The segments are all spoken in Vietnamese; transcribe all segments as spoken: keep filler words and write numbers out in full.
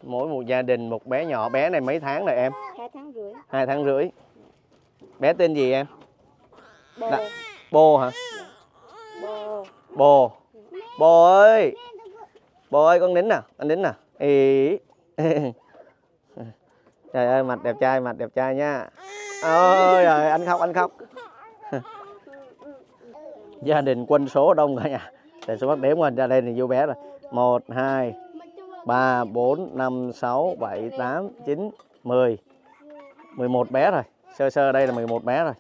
Mỗi một gia đình một bé nhỏ. Bé này mấy tháng rồi em? Hai tháng rưỡi. Hai tháng rưỡi. Bé tên gì em? Bồ. Đã... Bồ hả? Bồ. Bồ. Bồ ơi. Bồ ơi, con nín nè, con nín nè. Ý. Trời ơi, mặt đẹp trai, mặt đẹp trai nha. Ôi trời, anh khóc, anh khóc. Gia đình quân số đông cả nhà. Để số bắt đếm qua ra đây thì vô bé rồi. một, hai, ba, bốn, năm, sáu, bảy, tám, chín, mười. mười một bé rồi. Sơ sơ đây là mười một bé rồi.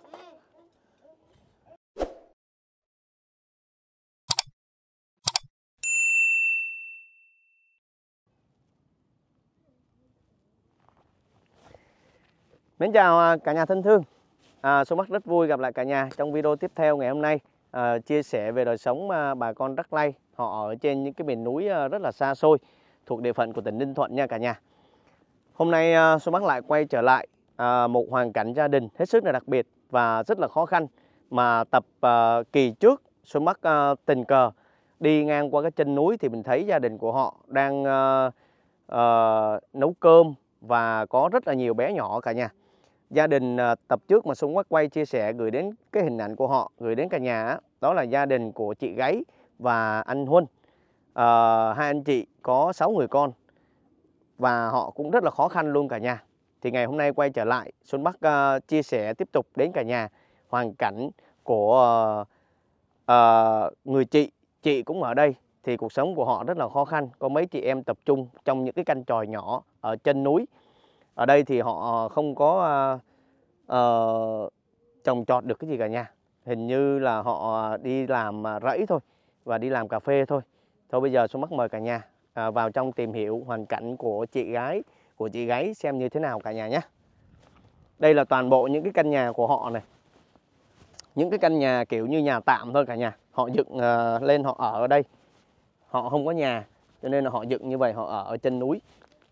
Mến chào cả nhà thân thương. À, Số Bắc rất vui gặp lại cả nhà trong video tiếp theo ngày hôm nay. À, chia sẻ về đời sống à, bà con Rắc Lây. Họ ở trên những cái miền núi à, rất là xa xôi thuộc địa phận của tỉnh Ninh Thuận nha cả nhà. Hôm nay à, Số Bắc lại quay trở lại à, một hoàn cảnh gia đình hết sức là đặc biệt và rất là khó khăn. Mà tập à, kỳ trước Số Bắc à, tình cờ đi ngang qua cái chân núi thì mình thấy gia đình của họ đang à, à, nấu cơm và có rất là nhiều bé nhỏ cả nhà. Gia đình tập trước mà Xuân Bắc quay chia sẻ gửi đến cái hình ảnh của họ, gửi đến cả nhà, đó là gia đình của chị Gáy và anh Huân. À, hai anh chị có sáu người con và họ cũng rất là khó khăn luôn cả nhà. Thì ngày hôm nay quay trở lại, Xuân Bắc uh, chia sẻ tiếp tục đến cả nhà hoàn cảnh của uh, uh, người chị. Chị cũng ở đây thì cuộc sống của họ rất là khó khăn. Có mấy chị em tập trung trong những cái căn chòi nhỏ ở chân núi. Ở đây thì họ không có uh, uh, trồng trọt được cái gì cả nhà. Hình như là họ đi làm rẫy thôi và đi làm cà phê thôi. Thôi bây giờ Xuân Bắc mời cả nhà uh, vào trong tìm hiểu hoàn cảnh của chị gái của chị Gáy xem như thế nào cả nhà nhé. Đây là toàn bộ những cái căn nhà của họ này. Những cái căn nhà kiểu như nhà tạm thôi cả nhà. Họ dựng uh, lên họ ở ở đây. Họ không có nhà cho nên là họ dựng như vậy, họ ở ở chân núi.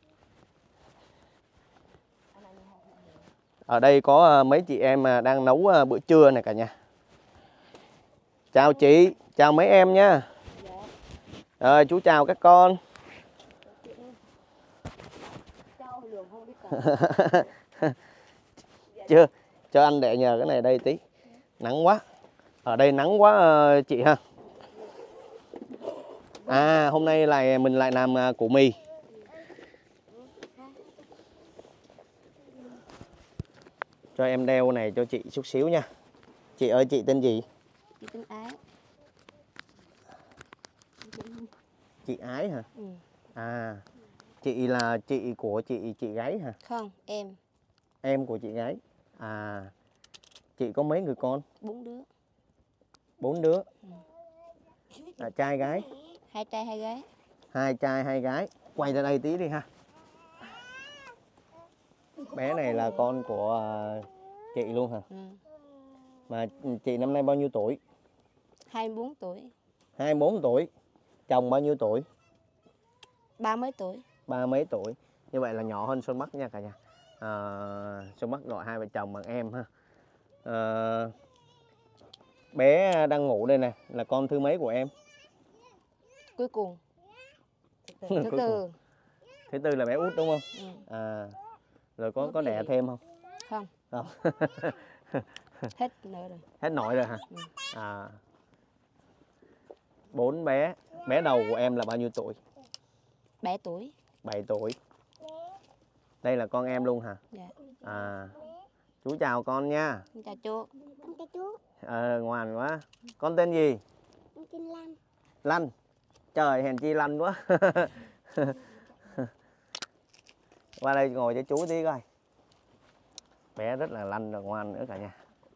Ở đây có mấy chị em đang nấu bữa trưa này cả nhà. Chào chị, chào mấy em nha. Rồi chú chào các con. Chưa, cho anh để nhờ cái này đây tí. Nắng quá. Ở đây nắng quá chị ha. À hôm nay lại mình lại làm củ mì. Cho em đeo này cho chị chút xíu nha. Chị ơi, chị tên gì? Chị tên Ái. Chị Ái hả? Ừ. À, chị là chị của chị chị Gáy hả? Không, em. Em của chị Gáy. À, chị có mấy người con? Bốn đứa. Bốn đứa. Ừ. À, trai gái? Hai trai hai gái. Hai trai hai gái. Quay ra đây tí đi ha. Bé này là con của uh, chị luôn hả? Ừ. Mà chị năm nay bao nhiêu tuổi? hai mươi bốn tuổi. hai mươi bốn tuổi. Chồng bao nhiêu tuổi? Ba mấy tuổi. Ba mấy tuổi. Như vậy là nhỏ hơn Xuân Bắc nha cả nhà. À, Xuân Bắc gọi hai vợ chồng bằng em ha. À, bé đang ngủ đây nè, là con thứ mấy của em? Cuối cùng. Thứ Cuối tư. Cùng. Thứ tư là bé út đúng không? Ừ. À, rồi có có đẻ thêm không? Không. Không. Hết nợ rồi. Hết nổi rồi hả? Ừ. À, bốn bé. Bé đầu của em là bao nhiêu tuổi? Bảy tuổi. Bảy tuổi. Đây là con em luôn hả? Dạ. À, chú chào con nha. Chào chú. Chào chú. Ờ, ngoan quá. Con tên gì? Con tên Lan. Lanh. Trời, hèn chi Lanh quá. Qua đây ngồi cho chú tí coi. Bé rất là lanh và ngoan nữa cả nhà.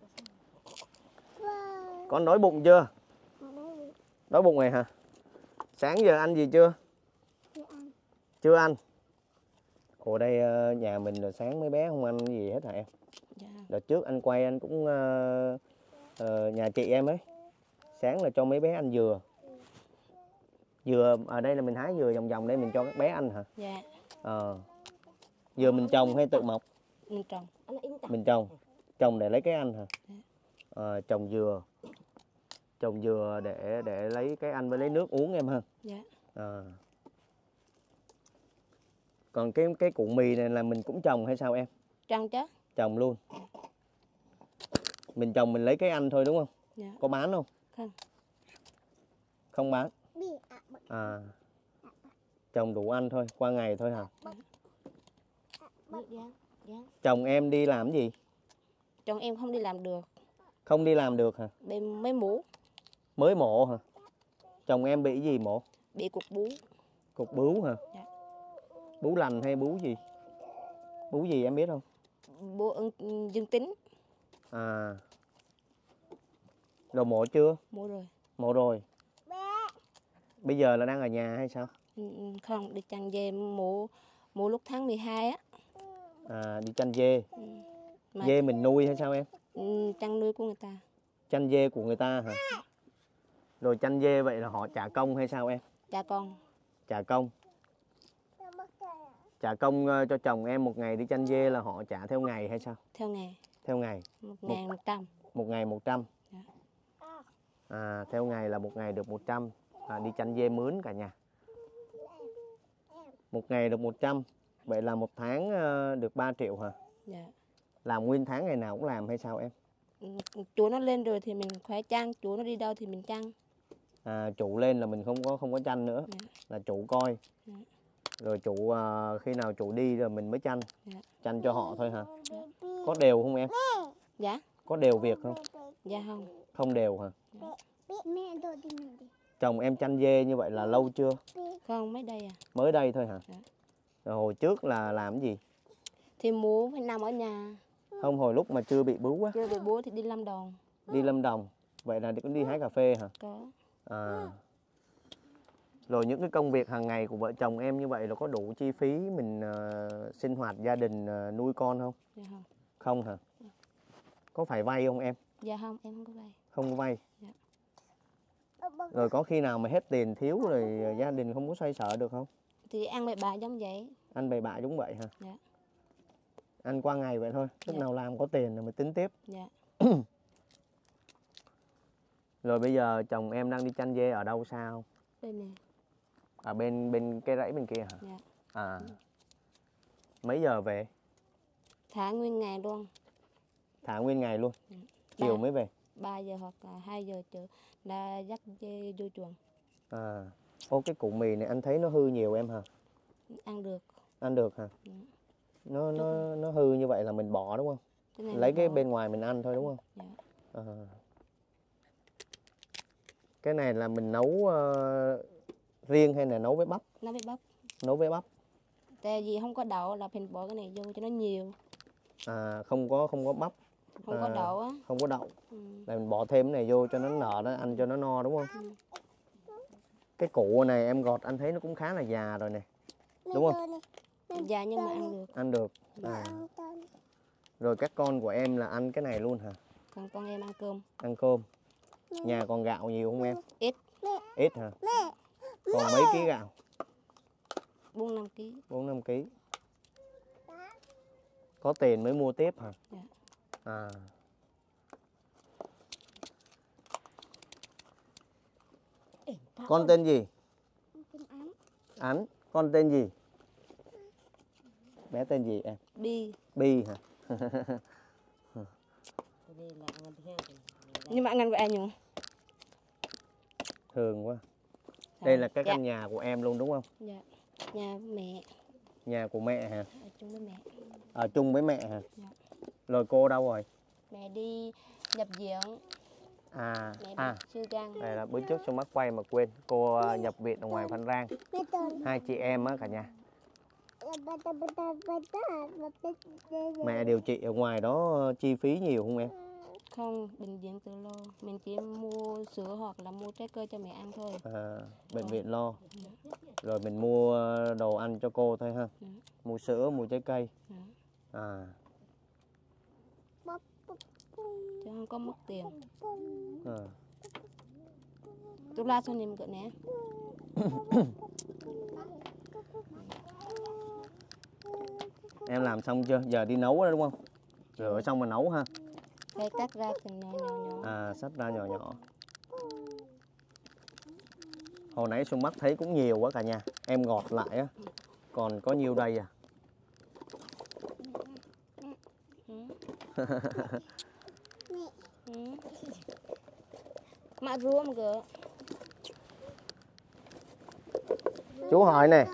Wow. Con đói bụng chưa? Đói bụng này hả? Sáng giờ ăn gì chưa? Chưa ăn. Chưa ăn. Ồ, đây nhà mình là sáng mấy bé không ăn gì hết hả em? Dạ. Đợt trước anh quay anh cũng uh, uh, nhà chị em ấy. Sáng là cho mấy bé ăn dừa. Dừa ở đây là mình hái dừa vòng vòng đây mình cho các bé ăn hả? Dạ. Ờ. Dừa mình trồng hay tự mọc? Mình trồng. Mình trồng. Trồng để lấy cái ăn hả? Ờ, trồng dừa. Trồng dừa để để lấy cái ăn với lấy nước uống em ha. Dạ. À. Còn cái cái củ mì này là mình cũng trồng hay sao em? Trồng chứ. Trồng luôn. Mình trồng mình lấy cái ăn thôi đúng không? Dạ. Có bán không? Không. Không bán. Bị ạ bật. À. Trồng đủ ăn thôi, qua ngày thôi hả? Dạ. Dạ. Chồng em đi làm cái gì? Chồng em không đi làm được. Không đi làm được hả? Bị mấy mũ. Mới mổ hả? Chồng em bị gì mổ? Bị cục bú. Cục bướu hả? Dạ. Bướu lành hay bướu gì? Bướu gì em biết không? Bú ưng dương tính. À. Rồi mổ chưa? Mũ rồi. Mổ rồi. Bây giờ là đang ở nhà hay sao? Ừ, không, đi chăn dê mũ mũ lúc tháng mười hai á. À, đi chăn dê. Ừ. Mà Dê mình nuôi hay sao em? ừ, chăn nuôi của người ta. Chăn dê của người ta hả? Rồi chăn dê vậy là họ trả công hay sao em? Cha con. Trả công. Trả công ờ, cho chồng em một ngày đi chăn dê là họ trả theo ngày hay sao? Theo ngày. Theo ngày. Một ngàn một trăm. Một ngày một trăm. Dạ. À, theo ngày là một ngày được một trăm. À, đi chăn dê mướn cả nhà. Một ngày được một trăm. Vậy là một tháng ờ, được ba triệu hả? Dạ. Làm nguyên tháng ngày nào cũng làm hay sao em? Ừ, chúa nó lên rồi thì mình khỏe chăn, chúa nó đi đâu thì mình chăn. À, chủ lên là mình không có không có chăn nữa. Dạ. Là chủ coi. Dạ. Rồi chủ ờ, khi nào chủ đi rồi mình mới chăn. Dạ. Chăn cho họ thôi hả? Có đều không em? Dạ. Có đều việc không? Dạ không. Không đều hả? Mẹ đồ đi mẹ đi. Chồng em chăn dê như vậy là lâu chưa? Không, mấy đây à. Mới đây thôi hả? Dạ. Rồi hồi trước là làm cái gì? Thì mũ phải nằm ở nhà. Không, hồi lúc mà chưa bị bướu á. Chưa bị bố thì đi Lâm Đồng. Đi Lâm Đồng. Vậy là cũng đi hái cà phê hả? Có. À. Rồi những cái công việc hàng ngày của vợ chồng em như vậy là có đủ chi phí mình uh, sinh hoạt gia đình uh, nuôi con không? Dạ không. Không hả? Có phải vay không em? Dạ không, em không có vay. Không có vay. Dạ. Rồi có khi nào mà hết tiền thiếu rồi gia đình không có xoay sở được không? Thì ăn bậy bạ giống vậy. Ăn bậy bạ giống vậy hả? Dạ. Ăn qua ngày vậy thôi. Lúc Dạ. nào làm có tiền rồi mới tính tiếp. Dạ. Rồi bây giờ chồng em đang đi chăn dê ở đâu xa không? Bên này. Ở bên bên cái rẫy bên kia hả? Dạ. À. Mấy giờ về? Thả nguyên ngày luôn. Thả nguyên ngày luôn. Ừ. Chiều Ba- mới về. ba giờ hoặc là hai giờ chợ đã dắt dê vô chuồng. À. Ô, cái củ mì này anh thấy nó hư nhiều em hả? Ăn được. Ăn được hả? Ừ. Nó nó nó hư như vậy là mình bỏ đúng không? Cái này Lấy là cái bỏ. bên ngoài mình ăn thôi đúng không? Dạ. À. Cái này là mình nấu ờ, riêng hay là nấu với bắp? Nó bị bắp. Nấu với bắp. Tại vì không có đậu là mình bỏ cái này vô cho nó nhiều. À, không có không có bắp. Không À, có đậu á. Không có đậu. Ừ. Là mình bỏ thêm cái này vô cho nó nở, nó ăn cho nó no đúng không? Ừ. Cái củ này em gọt anh thấy nó cũng khá là già rồi này. Đúng không? Dạ nhưng mà ăn được. Ăn được. À. Rồi các con của em là ăn cái này luôn hả? Còn con em ăn cơm. Ăn cơm. Nhà còn gạo nhiều không em? Ít. Ít hả? Còn mấy ký gạo? Bốn năm ký. Bốn năm ký. Có tiền mới mua tiếp hả? Dạ. À. Con tên gì? Ánh. Con tên gì? Bé tên gì em? Bi. Bi hả? Nhưng mà ăn ăn của ai nhung? Thường quá. Đây là cái Dạ. căn nhà của em luôn đúng không? Dạ. Nhà của mẹ. Nhà của mẹ hả? Ở chung với mẹ. Ở chung với mẹ hả? Dạ. Rồi cô đâu rồi? Mẹ đi nhập viện. À, Mẹ bị à, siêu gan. đây là bữa trước trong mắt quay mà quên. Cô uh, nhập viện ở ngoài Phan Rang. Hai chị em á cả nhà. Mẹ điều trị ở ngoài đó uh, chi phí nhiều không em? Không, bệnh viện tự lo. Mình chỉ mua sữa hoặc là mua trái cây cho mẹ ăn thôi. À, bệnh viện lo. Rồi mình mua đồ ăn cho cô thôi ha. Ừ. Mua sữa, mua trái cây. Ừ. À. Chứ không có mất tiền. À. Tôi la cho niềm cỡ nè. Em làm xong chưa? Giờ đi nấu đó đúng không? Rửa xong mà nấu ha. Đây cắt ra từng nhỏ nhỏ nhỏ. À, xắt ra nhỏ nhỏ. Hồi nãy Xuân Mắt thấy cũng nhiều quá cả nhà. Em gọt lại á. Còn có nhiêu đây à? Ừ. Ừ. Mà ruộng kìa. Chú hỏi nè,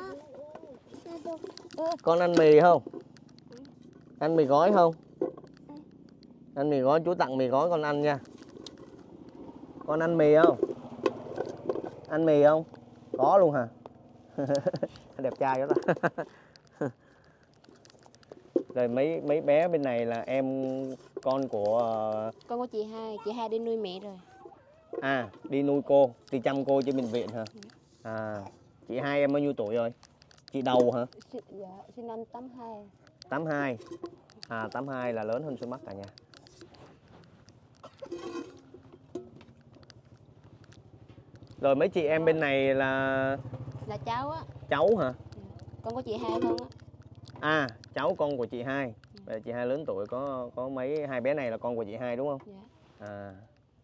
con ăn mì không? Ăn mì gói không? Ăn mì gói, chú tặng mì gói con ăn nha. Con ăn mì không? Ăn mì không? Có luôn hả? Đẹp trai quá ta. Rồi mấy mấy bé bên này là em con của... Con có chị hai, chị hai đi nuôi mẹ rồi. À, đi nuôi cô, đi chăm cô trên bệnh viện hả? À, chị hai em bao nhiêu tuổi rồi? Chị đầu hả? Dạ, sinh năm tám hai. tám hai. À, tám hai là lớn hơn Xuân Bắc cả nhà. Rồi mấy chị em bên này là... Là cháu á. Cháu hả? Con có chị hai không á. À, cháu con của chị hai. Vậy chị hai lớn tuổi, có có mấy hai bé này là con của chị hai đúng không? Dạ. À.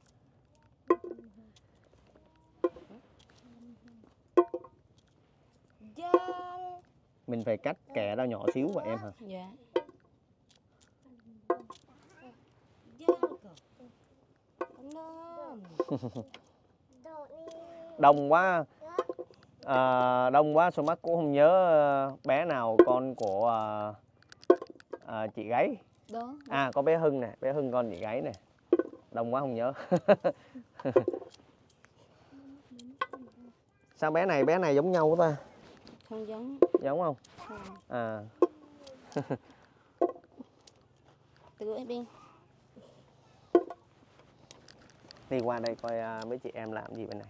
Mình phải cắt kẻ ra nhỏ xíu vậy em hả? Dạ. Đông quá. À, đông quá số mắt cũng không nhớ bé nào con của à, à, chị gái. Đó. À, có bé Hưng nè, bé Hưng con chị gái nè. Đông quá không nhớ. Sao bé này bé này giống nhau ta? Không giống. Giống không? Không. À. Từ ở bên. Đi qua đây coi à, mấy chị em làm gì bên này.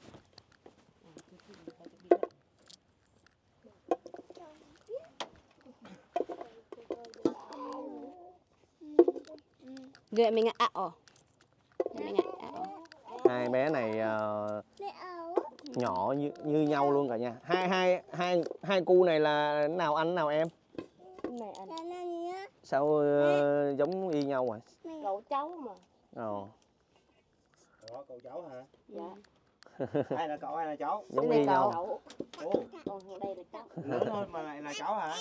Rồi mình ạ ỏ. Mình ạ ỏ. Hai bé này uh, nhỏ như, như nhau luôn cả nhà. Hai hai hai hai cu này là nào anh nào em? Này anh. Sao uh, giống y nhau à? Cậu cháu mà. Ồ. Ủa, cậu cháu hả? Dạ. Ai là cậu, ai là cháu? Giống y nhau. Ồ. Còn đây là cháu. Lớn hơn mà lại là cháu hả?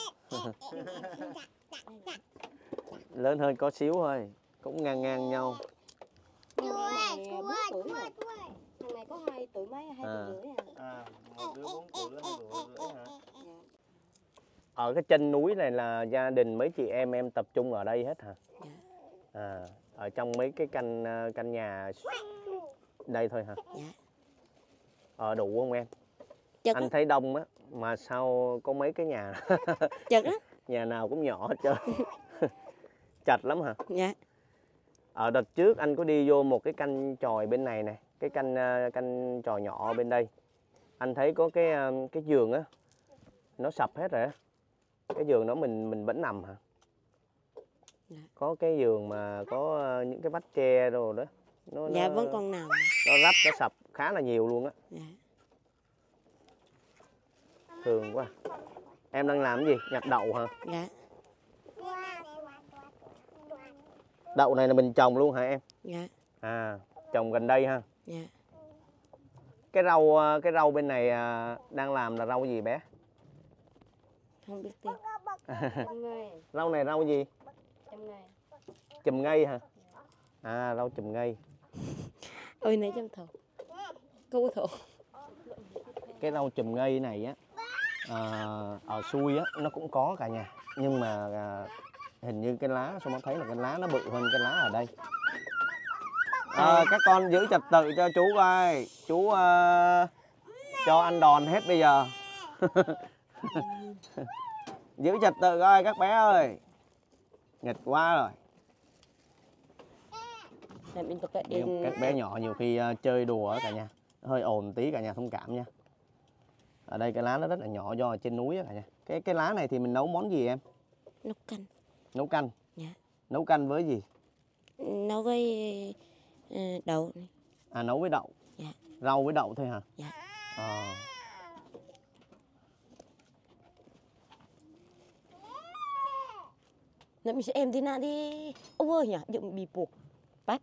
Lớn hơn có xíu thôi, cũng ngang ngang nhau. Thằng này bốn tuổi rồi. Thằng này có hai tuổi mấy, hai À. tuổi rưỡi à. À, một đứa bốn tuổi, đứa hai tuổi rưỡi hả? Ở cái chân núi này là gia đình mấy chị em em tập trung ở đây hết hả? Dạ. À, ở trong mấy cái căn căn nhà đây thôi hả? Dạ. Ở đủ không em? Chật Anh á. thấy đông á, mà sao có mấy cái nhà Chật á. nhà nào cũng nhỏ hết trơn. Chật lắm hả? Dạ. Ở đợt trước anh có đi vô một cái canh chòi bên này này, cái canh canh chòi nhỏ bên đây. Anh thấy có cái cái giường á, nó sập hết rồi á. Cái giường đó mình mình vẫn nằm hả? Dạ. Có cái giường mà có những cái vách tre rồi đó. Nó, Dạ nó, vẫn còn nằm. Nó rách, nó sập khá là nhiều luôn á. Dạ. Thường quá. Em đang làm cái gì? Nhặt đậu hả? Dạ. Đậu này là mình trồng luôn hả em? Dạ. À, trồng gần đây ha. Dạ. Cái rau cái rau bên này đang làm là rau gì bé? Không biết tên. Rau này rau gì? Chầm ngây. Chùm ngây hả? À, rau chùm ngây. Ôi này châm thổ. Cứu thổ. Cái rau chùm ngây này á, à, ở xuôi á nó cũng có cả nhà, nhưng mà à, hình như cái lá sao mà thấy là cái lá nó bự hơn cái lá ở đây. À, các con giữ trật tự cho chú coi, chú uh, cho ăn đòn hết bây giờ. Giữ trật tự coi các bé ơi, nghịch quá rồi. Các bé nhỏ nhiều khi uh, chơi đùa ở cả nhà, hơi ồn tí cả nhà thông cảm nha. Ở đây cái lá nó rất là nhỏ do ở trên núi cả nhà. Cái cái lá này thì mình nấu món gì em? Nấu canh. Nấu canh. Dạ. Nấu canh với gì? Nấu với uh, đậu. À, nấu với đậu. Dạ. Rau với đậu thôi hả? Dạ. À. Nè mình sẽ em đi nào đi. Ôi ơi nhỉ, dụng bị buộc. Bắt.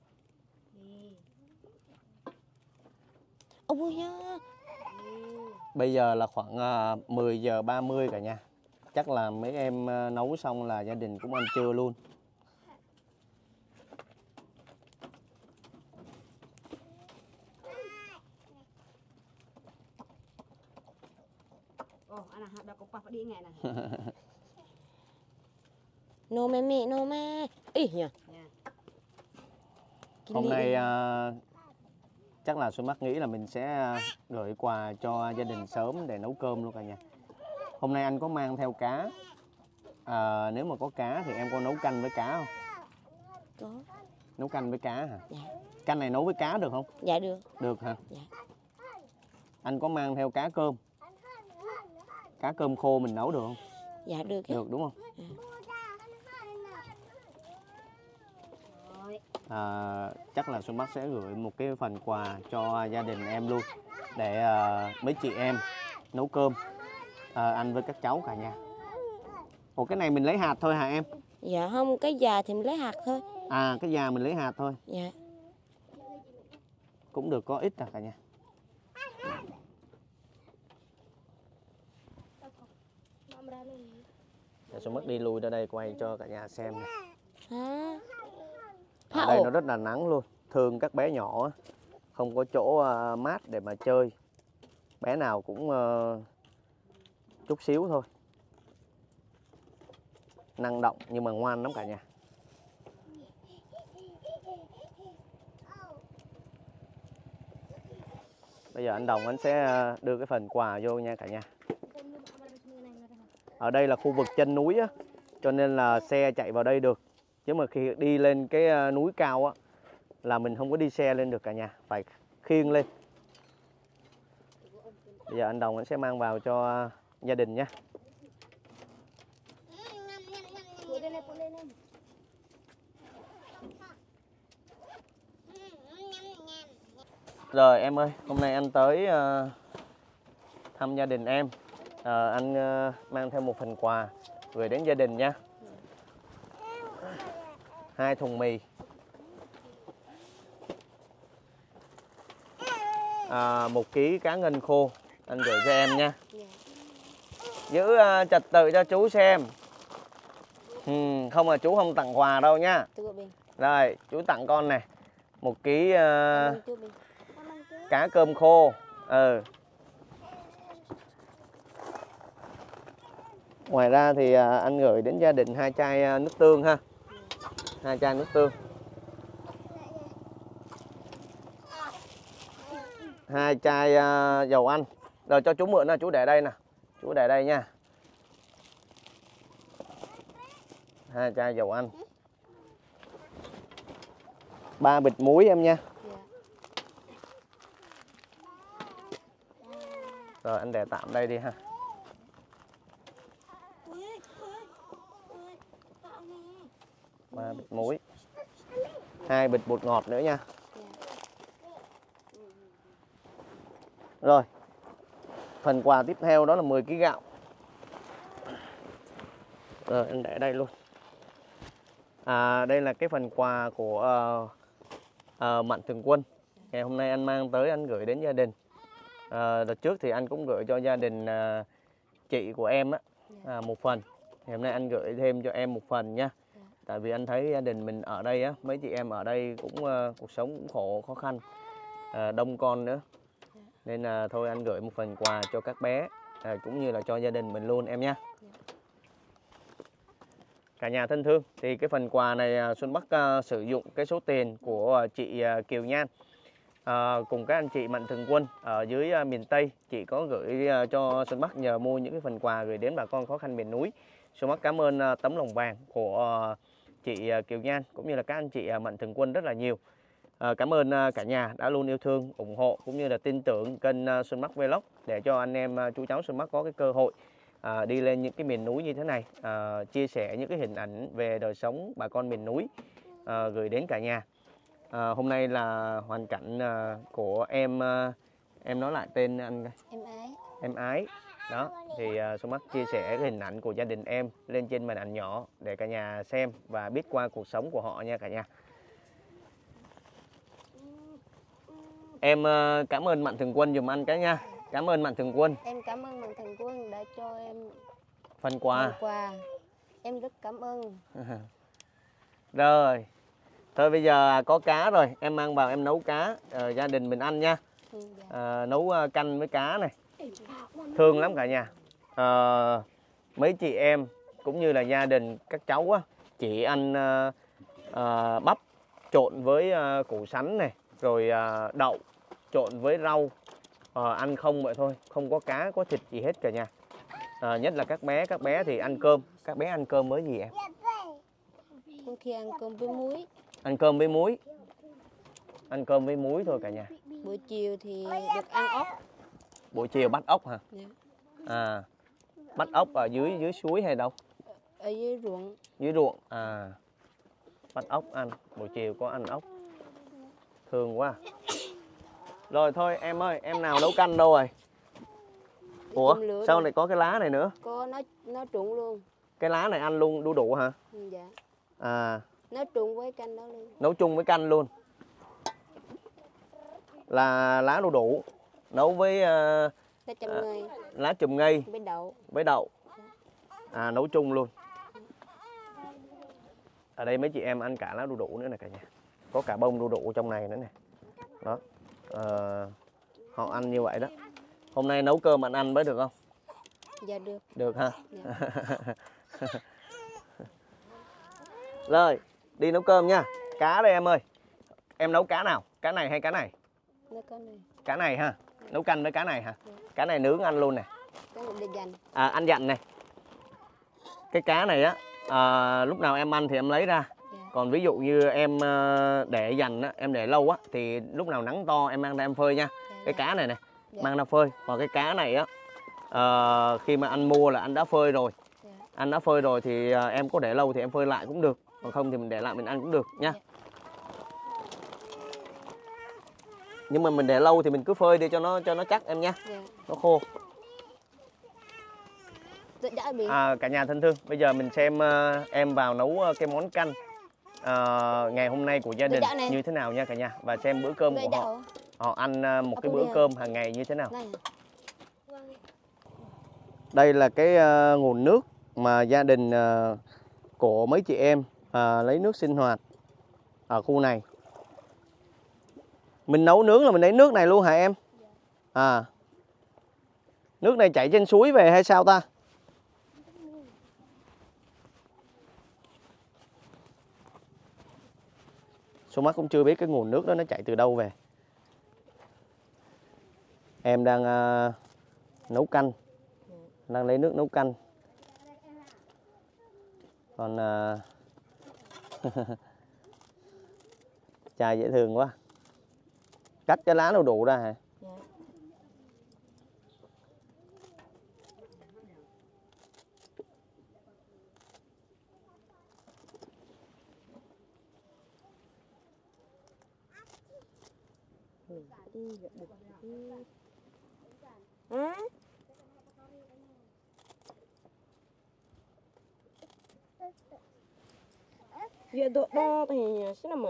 Ôi nhá. Bây giờ là khoảng uh, mười giờ ba mươi cả nhà. Chắc là mấy em uh, nấu xong là gia đình cũng ăn trưa luôn. Nô mẹ mẹ nô mẹ. Ý nhỉ. Hôm nay uh, chắc là Xuân Bắc nghĩ là mình sẽ uh, gửi quà cho gia đình sớm để nấu cơm luôn cả nhà. Hôm nay anh có mang theo cá. À, nếu mà có cá thì em có nấu canh với cá không? Có. Nấu canh với cá hả? Dạ. Canh này nấu với cá được không? Dạ được. Được hả? Dạ. Anh có mang theo cá cơm. Cá cơm khô mình nấu được không? Dạ được. Được đúng không? Dạ. À, chắc là Xuân Bắc sẽ gửi một cái phần quà cho gia đình em luôn để uh, mấy chị em nấu cơm uh, ăn với các cháu cả nhà. Ủa cái này mình lấy hạt thôi hả em? Dạ không, cái già thì mình lấy hạt thôi. À cái già mình lấy hạt thôi. Dạ. Cũng được có ít à cả nhà. Để Xuân Bắc đi lui ra đây quay cho cả nhà xem này. Hả? Ở đây nó rất là nắng luôn. Thương các bé nhỏ không có chỗ uh, mát để mà chơi. Bé nào cũng uh, chút xíu thôi. Năng động nhưng mà ngoan lắm cả nhà. Bây giờ anh Đồng anh sẽ đưa cái phần quà vô nha cả nhà. Ở đây là khu vực chân núi á, cho nên là xe chạy vào đây được. Chứ mà khi đi lên cái núi cao á là mình không có đi xe lên được cả nhà, phải khiêng lên. Bây giờ anh Đồng anh sẽ mang vào cho gia đình nha. Rồi em ơi, hôm nay anh tới uh, thăm gia đình em. uh, Anh uh, mang theo một phần quà gửi đến gia đình nha. Hai thùng mì, à, một ký cá ngân khô anh gửi cho em nha. Giữ uh, trật tự cho chú xem. ừ, Không là chú không tặng quà đâu nha. Rồi chú tặng con này một ký uh, cá cơm khô. Ừ. Ngoài ra thì uh, anh gửi đến gia đình hai chai uh, nước tương ha. Hai chai nước tương, hai chai uh, dầu ăn. Rồi cho chú mượn nè, chú để đây nè, chú để đây nha. Hai chai dầu ăn, ba bịch muối em nha. Rồi anh để tạm đây đi ha. Ba bịch muối, hai bịch bột ngọt nữa nha. Rồi phần quà tiếp theo đó là mười ký gạo. Rồi anh để đây luôn. À, đây là cái phần quà của uh, uh, Mạnh Thường Quân. Ngày hôm nay anh mang tới anh gửi đến gia đình. uh, Đợt trước thì anh cũng gửi cho gia đình uh, chị của em á, uh, một phần. Ngày hôm nay anh gửi thêm cho em một phần nha. Tại vì anh thấy gia đình mình ở đây á, mấy chị em ở đây cũng uh, cuộc sống cũng khổ khó khăn, uh, đông con nữa. Nên là thôi anh gửi một phần quà cho các bé, uh, cũng như là cho gia đình mình luôn em nha. Cả nhà thân thương, thì cái phần quà này Xuân Bắc uh, sử dụng cái số tiền của uh, chị uh, Kiều Nhan uh, cùng các anh chị Mạnh Thường Quân ở dưới uh, miền Tây. Chị có gửi uh, cho Xuân Bắc nhờ mua những cái phần quà gửi đến bà con khó khăn miền núi. Xuân Bắc cảm ơn uh, tấm lòng vàng của uh, chị uh, Kiều Nhan cũng như là các anh chị uh, Mạnh Thường Quân rất là nhiều. Uh, cảm ơn uh, cả nhà đã luôn yêu thương, ủng hộ cũng như là tin tưởng kênh uh, Xuân Bắc Vlog để cho anh em uh, chú cháu Xuân Bắc có cái cơ hội À, đi lên những cái miền núi như thế này, à, chia sẻ những cái hình ảnh về đời sống bà con miền núi à, gửi đến cả nhà. À, hôm nay là hoàn cảnh à, của em, à, em nói lại tên anh. Em Ái. Em Ái. Đó, thì à, Xuân Bắc chia sẻ cái hình ảnh của gia đình em lên trên màn ảnh nhỏ để cả nhà xem và biết qua cuộc sống của họ nha cả nhà. Em à, cảm ơn Mạnh Thường Quân giùm anh cái nha. Cảm ơn Mạnh Thường Quân Em cảm ơn Mạnh Thường Quân đã cho em phần quà. phần quà. Em rất cảm ơn. Rồi, thôi bây giờ có cá rồi, em mang vào em nấu cá, ờ, gia đình mình ăn nha. Ừ, dạ. Ờ, nấu ờ, canh với cá này, thương lắm cả nhà. Ờ, mấy chị em cũng như là gia đình các cháu á, chỉ ăn ờ, ờ, bắp trộn với ờ, củ sắn này, rồi ờ, đậu trộn với rau, Ờ, ăn không vậy thôi, không có cá, có thịt gì hết cả nhà. Ờ, nhất là các bé, các bé thì ăn cơm, các bé ăn cơm với gì em? Có khi ăn cơm với muối. Ăn cơm với muối, ăn cơm với muối thôi cả nhà. Buổi chiều thì được ăn ốc. Buổi chiều bắt ốc hả? Dạ. À, bắt ốc ở dưới dưới suối hay đâu? Ở dưới ruộng. Dưới ruộng. À, bắt ốc ăn, buổi chiều có ăn ốc. Thương quá. Rồi thôi em ơi, em nào nấu canh đâu rồi? Ủa, sao lại có cái lá này nữa? Có, nó nó trụng luôn. Cái lá này ăn luôn đu đủ hả? Ừ, dạ. À, Nó trụng với canh đó luôn. nấu chung với canh luôn. Là lá đu đủ nấu với uh, Lá chầm ngây. lá chùm ngây Với đậu. với đậu. À, nấu chung luôn. Ở đây mấy chị em ăn cả lá đu đủ nữa nè cả nhà. Có cả bông đu đủ trong này nữa nè. Đó. Ờ, họ ăn như vậy đó. Hôm nay nấu cơm bạn ăn mới được không? Dạ được. Được ha. Dạ. Rồi, đi nấu cơm nha. Cá đây em ơi. Em nấu cá nào? Cá này hay cá này? Nó có này. Cá này ha. Nấu canh với cá này hả? Cá này nướng ăn luôn nè. Cái này để dành. À, ăn dặn này. Cái cá này á, à, lúc nào em ăn thì em lấy ra. Dạ. Còn ví dụ như em ờ, để dành á, em để lâu á thì lúc nào nắng to em mang ra em phơi nha. Dạ, Cái dạ. cá này này, Dạ. mang ra phơi. Còn cái cá này á, ờ, khi mà anh mua là anh đã phơi rồi. Dạ. Anh đã phơi rồi thì ờ, em có để lâu thì em phơi lại cũng được. Còn không thì mình để lại mình ăn cũng được nha. Dạ. Nhưng mà mình để lâu thì mình cứ phơi đi cho nó cho nó chắc em nha. Dạ. Nó khô. Dạ, đã bị. À, cả nhà thân thương, bây giờ mình xem uh, em vào nấu uh, cái món canh uh, ngày hôm nay của gia đình như thế nào nha cả nhà. Và xem bữa cơm của họ, họ ăn uh, một cái bữa cơm hàng ngày như thế nào. Đây là cái uh, nguồn nước mà gia đình uh, của mấy chị em uh, lấy nước sinh hoạt ở khu này. Mình nấu nướng là mình lấy nước này luôn hả em? À, nước này chảy trên suối về hay sao ta? Số mắt cũng chưa biết cái nguồn nước đó nó chảy từ đâu về. Em đang uh, nấu canh, đang lấy nước nấu canh. Còn uh, trai dễ thương quá. Cắt cái lá đu đủ ra hả? Dạ. Ừ. Giờ độ đo thì sẽ nằm ở.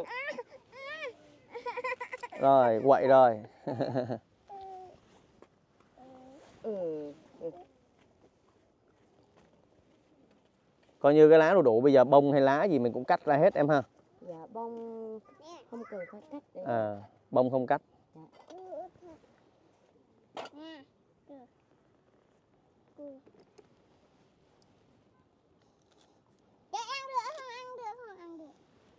Rồi, quậy rồi. Ừ. Coi như cái lá đu đủ bây giờ bông hay lá gì mình cũng cắt ra hết em ha. Dạ, bông không cần phải cắt để. À, bông không cắt. Dạ. Để ăn được, không ăn được, không ăn được.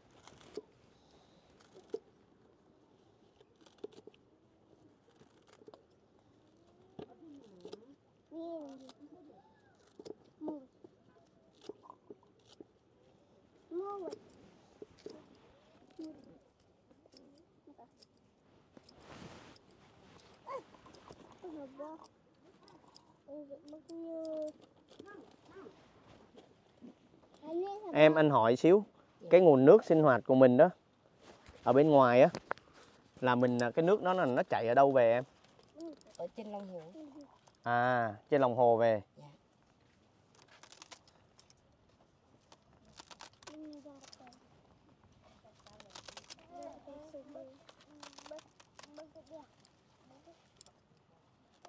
Mua. Mua. Em anh hỏi xíu, cái nguồn nước sinh hoạt của mình đó ở bên ngoài á là mình cái nước đó là nó chảy ở đâu về em? Ở trên lòng hồ. À, trên lòng hồ về. Dạ.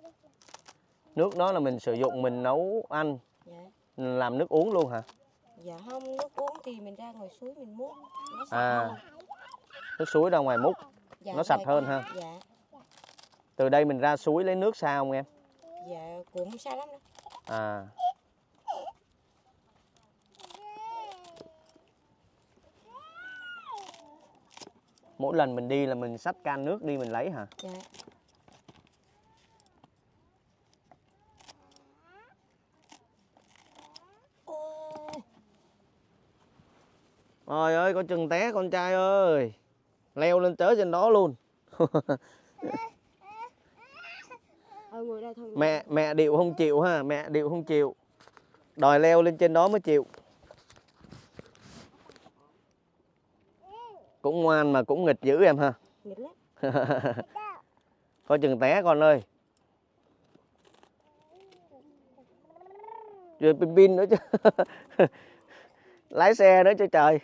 Nước đó là mình sử dụng mình nấu ăn, Dạ. làm nước uống luôn hả? Dạ không, nước uống thì mình ra ngoài suối mình múc nó sạch À, hơn. nước suối ra ngoài múc Dạ, nó sạch ngoài hơn kia. ha. Dạ. Từ đây mình ra suối lấy nước sao không em? Dạ cũng không sao lắm đâu. À. Mỗi lần mình đi là mình xách can nước đi mình lấy hả? Dạ. Trời ơi, có chừng té con trai ơi. Leo lên tới trên đó luôn. Ờ, ngồi đây thôi. Mẹ mẹ điệu không chịu ha, mẹ điệu không chịu. Đòi leo lên trên đó mới chịu. Cũng ngoan mà cũng nghịch dữ em ha. Nghịch lắm. Có chừng té con ơi. Rồi pin pin nữa chứ. Lái xe nữa chứ trời.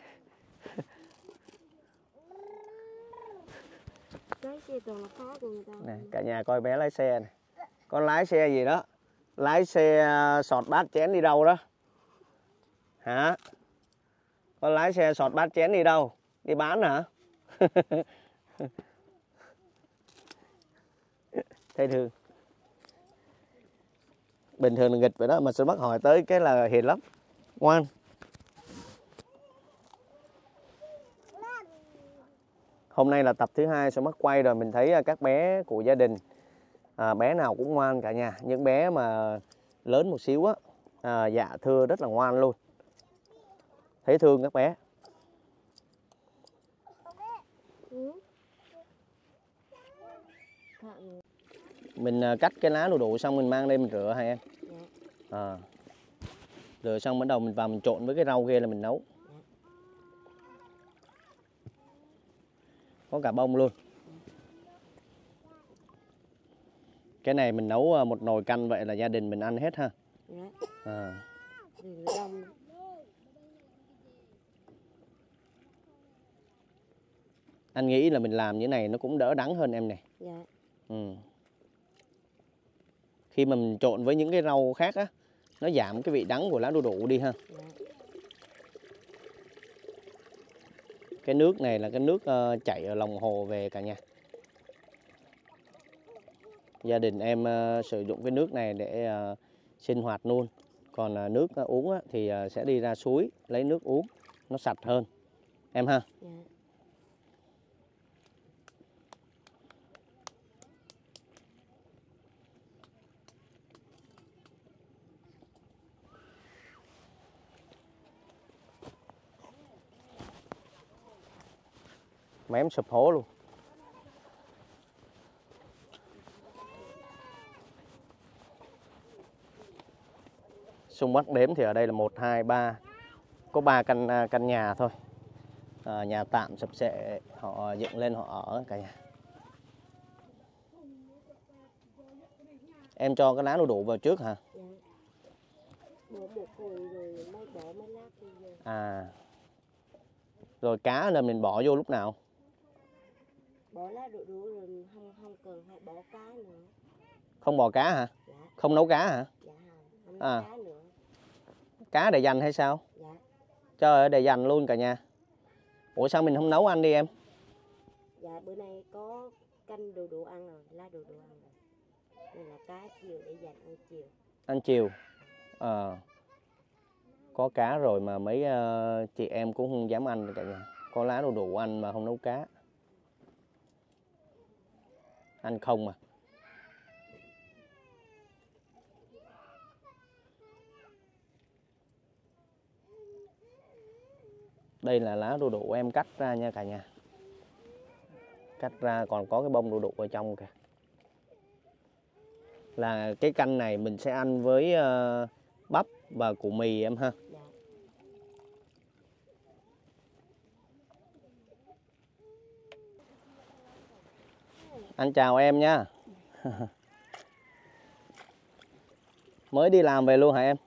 Cái xe toàn là phá của người ta. Nè, cả nhà coi bé lái xe này. Con lái xe gì đó? Lái xe sọt bát chén đi đâu đó? Hả? Con lái xe sọt bát chén đi đâu? Đi bán hả? Thấy thương. Bình thường là nghịch vậy đó, mà Sơn Bắc hỏi tới cái là hiền lắm. Ngoan. Hôm nay là tập thứ hai Sơn Bắc quay rồi, mình thấy các bé của gia đình à, bé nào cũng ngoan cả nhà. Những bé mà lớn một xíu á, à, dạ thưa rất là ngoan luôn. Thấy thương các bé. Ừ. Mình cắt cái lá đu đủ xong mình mang đây mình rửa hả em? Dạ. À. Rửa xong bắt đầu mình vào mình trộn với cái rau kia là mình nấu. Dạ. Có cả bông luôn. Cái này mình nấu một nồi canh vậy là gia đình mình ăn hết ha. Dạ. À. Đường đông. Anh nghĩ là mình làm như này nó cũng đỡ đắng hơn em này. Dạ. Ừ. Khi mà mình trộn với những cái rau khác á, nó giảm cái vị đắng của lá đu đủ đi ha. Dạ. Cái nước này là cái nước uh, chảy ở lòng hồ về cả nhà. Gia đình em uh, sử dụng cái nước này để uh, sinh hoạt luôn. Còn uh, nước uh, uống á, thì uh, sẽ đi ra suối lấy nước uống, nó sạch hơn. Em ha? Dạ. Mém sụp hố luôn. Xung Bắc đếm thì ở đây là một, hai, ba. Có ba căn căn nhà thôi. À, nhà tạm sập xệ họ dựng lên họ ở cả nhà. Em cho cái lá đu đủ vào trước hả? Dạ. Bỏ một hồi rồi mới bỏ mấy lát đi vô. À. Rồi cá là mình bỏ vô lúc nào? Bỏ lá đu đủ rồi không không cần phải bỏ cá nữa. Không bỏ cá hả? Dạ. Không nấu cá hả? Dạ không, không nấu À. cá nữa. Cá để dành hay sao? Dạ. Trời ơi, để dành luôn cả nhà. Ủa sao mình không nấu ăn đi em? Dạ bữa nay có canh đu đủ ăn rồi, lá đu đủ ăn rồi. Nên là cá chiều để dành ăn chiều. Ăn chiều. À. Có cá rồi mà mấy uh, chị em cũng không dám ăn cả nhà. Có lá đu đủ ăn mà không nấu cá. Ăn không mà. Đây là lá đu đủ em cắt ra nha cả nhà. Cắt ra còn có cái bông đu đủ ở trong kìa. Là cái canh này mình sẽ ăn với uh, bắp và củ mì em ha. Dạ. Anh chào em nha. Mới đi làm về luôn hả em?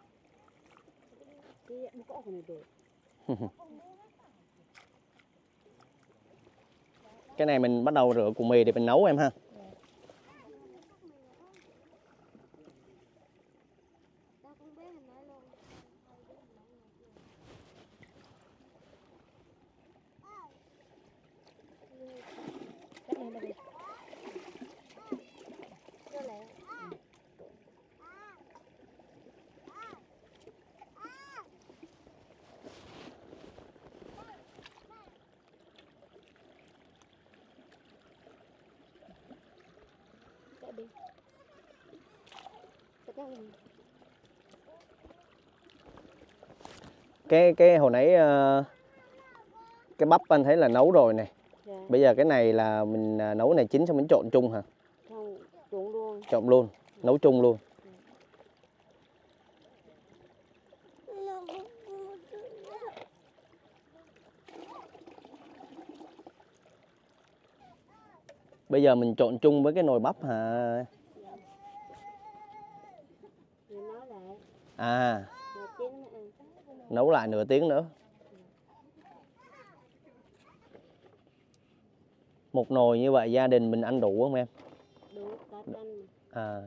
Cái này mình bắt đầu rửa củ mì để mình nấu em ha. Cái cái hồi nãy ờ, cái bắp anh thấy là nấu rồi này. Dạ. Bây giờ cái này là mình à, nấu này chín xong mình trộn chung hả? Không, trộn luôn. Trộn luôn, nấu chung luôn. Bây giờ mình trộn chung với cái nồi bắp hả? Rồi nói lại. À, Rồi chín nó ăn. nấu lại nửa tiếng nữa. Một nồi như vậy gia đình mình ăn đủ không em? Đủ cả canh. À.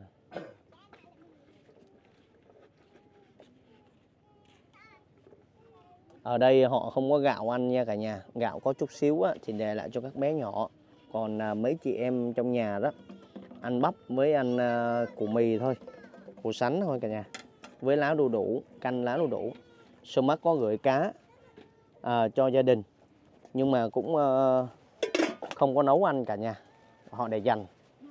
Ở đây họ không có gạo ăn nha cả nhà. Gạo có chút xíu á, chỉ để lại cho các bé nhỏ. Còn à, mấy chị em trong nhà đó ăn bắp với ăn à, củ mì thôi, củ sắn thôi cả nhà. Với lá đu đủ, canh lá đu đủ. Somac có gửi cá à, cho gia đình. Nhưng mà cũng à, không có nấu ăn cả nhà. Họ để dành.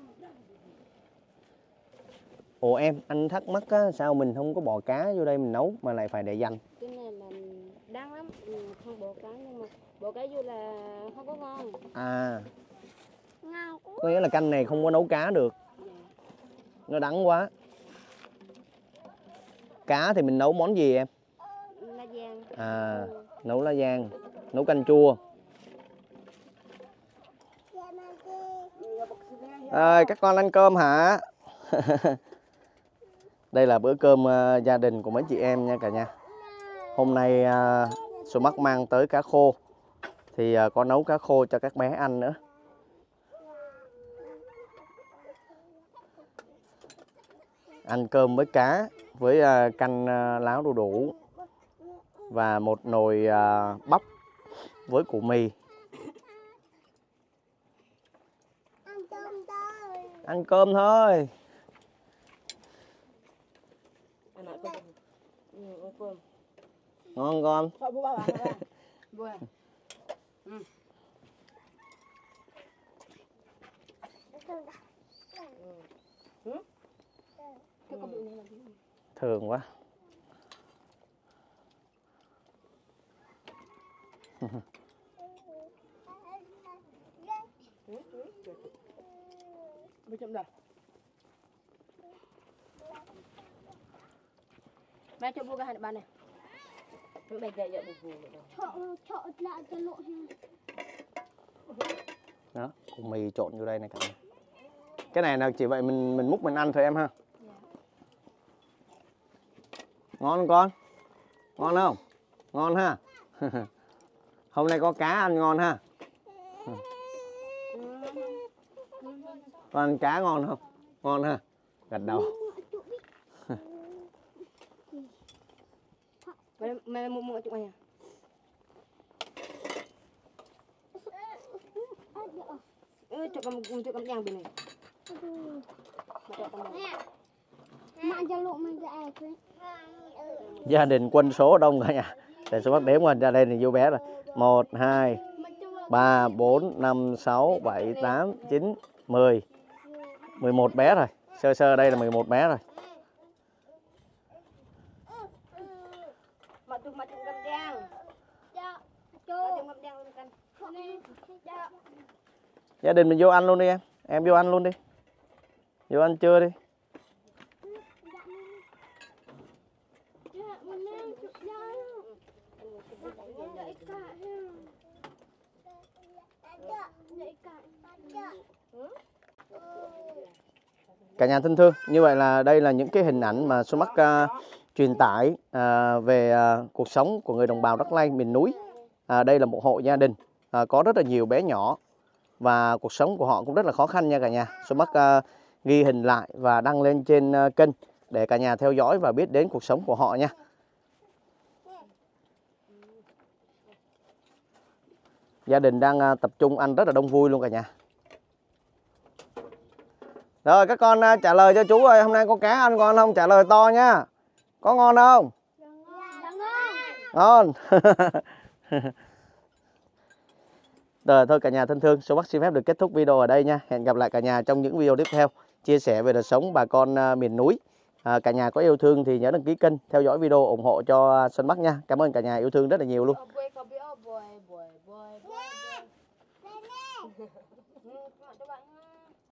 Ủa em, anh thắc mắc á, sao mình không có bỏ cá vô đây mình nấu mà lại phải để dành? Cái này là đáng lắm, ừ, không bỏ cá nhưng mà bỏ cá vô là không có ngon. À, Ngon quá. có nghĩa là canh này không có nấu cá được. Dạ. Nó đắng quá. Cá thì mình nấu món gì em? Lá giang. À, nấu lá giang, nấu canh chua. À, các con ăn cơm hả? Đây là bữa cơm uh, gia đình của mấy chị em nha cả nhà. Hôm nay uh, Somac mang tới cá khô. Thì uh, có nấu cá khô cho các bé ăn nữa. Ăn cơm với cá, với uh, canh uh, láo đu đủ. Và một nồi uh, bắp với củ mì. Ăn cơm thôi. Ăn cơm thôi. Ăn lại cơm. Ừ, ăn cơm. Ngon con. Thôi bố ba bà ba. Bố. Ừ. Ừ. Cái con bị này là gì? Thường quá. Bây chậm đây. Mẹ cho bố cái hai bạn này. Bữa mẹ dậy dậy bù bù nữa. Trộn trộn lại cho lộn ha. Đó, củ mì trộn vô đây này cả nhà. Cái này là chỉ vậy mình mình múc mình ăn thôi em ha. Ngon không con? Ngon không? Ngon ha. Hôm nay có cá ăn ngon ha. Con ăn cá ngon không? Ngon ha. Gật đầu. Mẹ mẹ mua mua chụp anh à? Ừ, chụp cầm chụp cầm giang bên này. Mẹ cho lộn mình ra ai thế? Gia đình quân số đông cả nhà. Để số bắt đếm qua ra đây thì vô bé rồi. một, hai, ba, bốn, năm, sáu, bảy, tám, chín, mười. mười một bé rồi. Sơ sơ đây là mười một bé rồi. Mà chụp mà chụp cầm giang. Dạ. Cho chụp cầm giang luôn canh. Dạ. Gia đình mình vô ăn luôn đi em. Em vô ăn luôn đi. Vô ăn trưa đi. Cả nhà thân thương, như vậy là đây là những cái hình ảnh mà Somac uh, truyền tải uh, về uh, cuộc sống của người đồng bào Đắk Lắk miền núi. Uh, đây là một hộ gia đình uh, có rất là nhiều bé nhỏ và cuộc sống của họ cũng rất là khó khăn nha cả nhà. Somac uh, ghi hình lại và đăng lên trên uh, kênh để cả nhà theo dõi và biết đến cuộc sống của họ nha. Gia đình đang uh, tập trung ăn rất là đông vui luôn cả nhà. Rồi các con uh, trả lời cho chú ơi, hôm nay có cá ăn ngon không? Trả lời to nha. Có ngon không? Ngon. Rồi thôi cả nhà thân thương, Somac xin phép được kết thúc video ở đây nha. Hẹn gặp lại cả nhà trong những video tiếp theo chia sẻ về đời sống bà con uh, miền núi À, cả nhà có yêu thương thì nhớ đăng ký kênh, theo dõi video, ủng hộ cho Xuân Bắc nha. Cảm ơn cả nhà yêu thương rất là nhiều luôn. Ờ, bơi có biết, ờ, bơi, bơi, bơi, bơi, bơi.